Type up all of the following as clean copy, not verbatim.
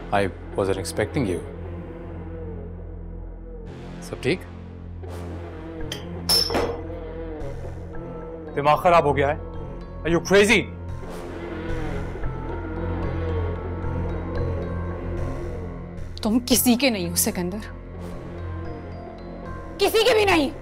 I wasn't expecting you. सब ठीक? दिमाग खराब हो गया है? Are you crazy? तुम किसी के नहीं हो सिकंदर, किसी के भी नहीं।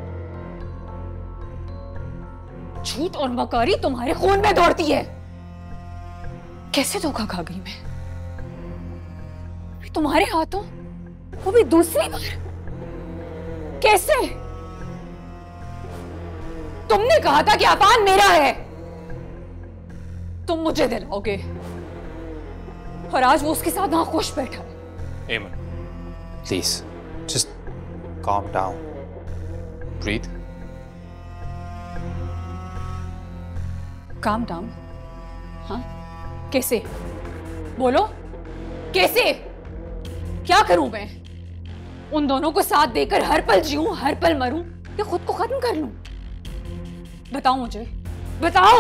झूठ और मकारी तुम्हारे खून में दौड़ती है। कैसे धोखा खा गई मैं तुम्हारे हाथों, वो भी दूसरी बार। कैसे? तुमने कहा था कि अफान मेरा है, तुम मुझे दिलाओगे, और आज वो उसके साथ वहां खुश बैठा है। Eamon, please, just calm down. Breathe. Calm down? हाँ? कैसे? बोलो, कैसे? क्या करूं मैं? उन दोनों को साथ देकर हर पल जीऊं, हर पल मरूं, या खुद को खत्म कर लूं? बताओ मुझे, बताओ।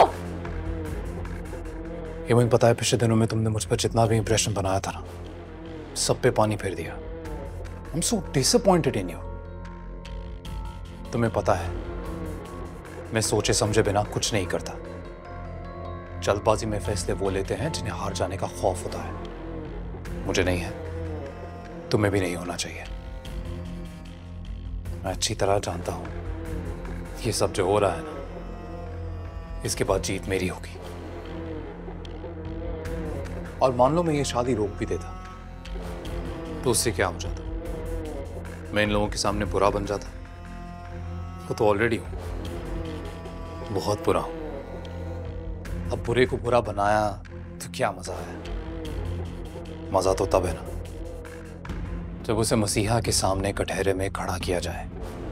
Eamon, पता है पिछले दिनों में तुमने मुझ पर जितना भी इंप्रेशन बनाया था ना, सब पे पानी फेर दिया। I'm so disappointed in you. तुम्हें पता है, मैं सोचे समझे बिना कुछ नहीं करता। जल्दबाजी में फैसले वो लेते हैं जिन्हें हार जाने का खौफ होता है। मुझे नहीं है, तुम्हें भी नहीं होना चाहिए। मैं अच्छी तरह जानता हूं, ये सब जो हो रहा है ना, इसके बाद जीत मेरी होगी। और मान लो मैं ये शादी रोक भी देता, तो उससे क्या हो जाता? मैं इन लोगों के सामने बुरा बन जाता। वो तो ऑलरेडी हूं, बहुत बुरा हूं। अब बुरे को बुरा बनाया तो क्या मजा है? मजा तो तब है ना, जब उसे मसीहा के सामने कटहरे में खड़ा किया जाए।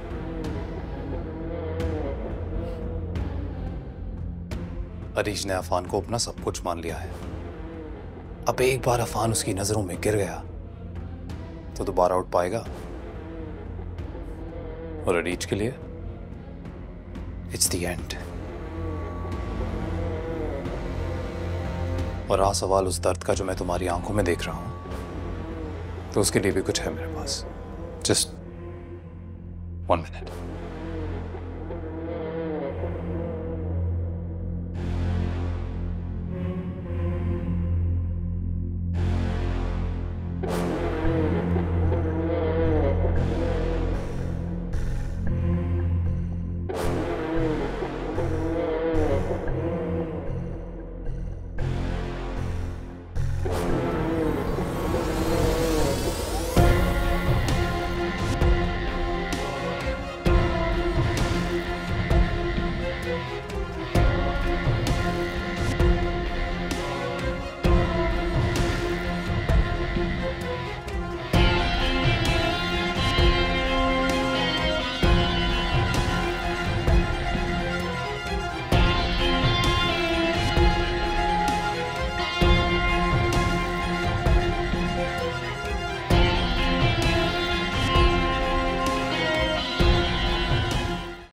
अरीज ने अफान को अपना सब कुछ मान लिया है। अब एक बार अफान उसकी नजरों में गिर गया तो दोबारा उठ पाएगा? और अरीज के लिए इट्स द एंड। और रहा सवाल उस दर्द का जो मैं तुम्हारी आंखों में देख रहा हूं, तो उसके लिए भी कुछ है मेरे पास। Just 1 minute.